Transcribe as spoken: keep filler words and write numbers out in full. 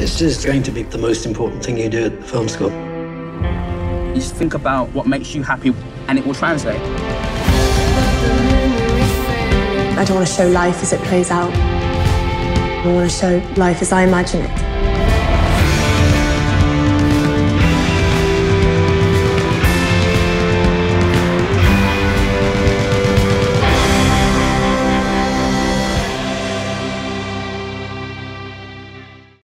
This is going to be the most important thing you do at the film school. You just think about what makes you happy, and it will translate. I don't want to show life as it plays out. I want to show life as I imagine it.